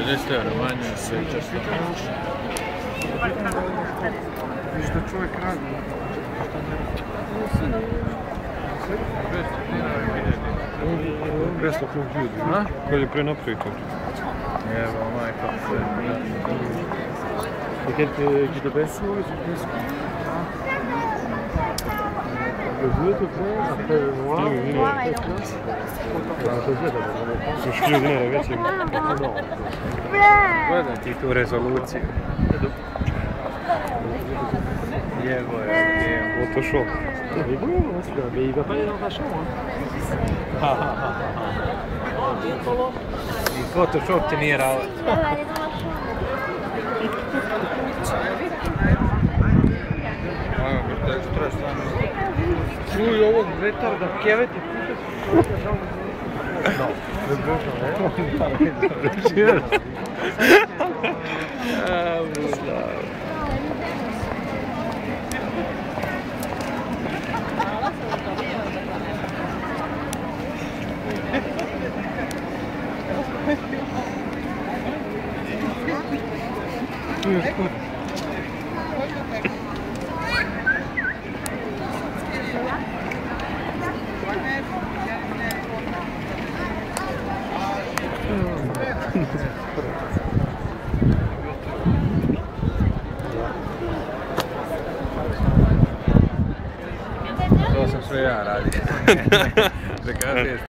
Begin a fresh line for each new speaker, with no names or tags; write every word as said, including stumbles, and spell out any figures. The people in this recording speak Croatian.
pedeset eura manje, sve često.
Viš da čovjek radi. Beslo kog ljudi. Koji je pre napravi to?
Evo, majka sve.
Et qui te baisse? Oui, c'est plus. Le bleu te plaît, après le noir. Oui, oui, noir et su šli ne, ragazzi.
Gledajte tu rezoluciju. Evo je, evo.
Photoshop. Il est beau, hein, celui-là, mais il va pas aller dans ta chambre. Hein.
I Photoshop ti nije rao.
Čuj ovog retarda keveti puta. No, ne
Cheers. To sam sve ja radio.